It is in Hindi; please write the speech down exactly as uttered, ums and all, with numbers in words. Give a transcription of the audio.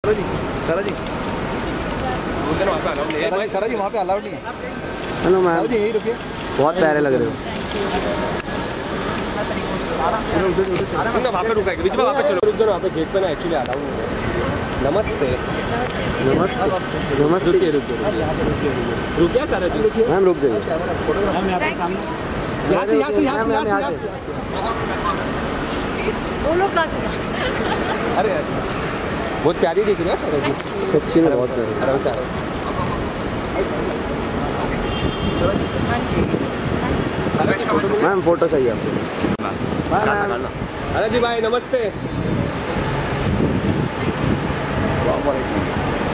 जी सर जी सर जी वहाँ पे अलाउड नहीं है। हेलो मैम जी यही रुकिए। बहुत प्यारे लग रहे हो। वहाँ पे रुका है बीच में, वहाँ पे चलो रुक जाओ, वहाँ पे गेट पे ना एक्चुअली अलाउड नहीं है। नमस्ते नमस्ते नमस्ते। रुकिए रुकिए रुकिए सारा जी। मैम रुक जाइए। यहाँ से यहाँ से यहाँ से यहाँ से बोलो क्लास। अरे बहुत प्यारी दिख रही है सारा जी, सच्ची में बहुत प्यारी। आराम से मैम फोटो चाहिए आपको। अरे जी भाई नमस्ते।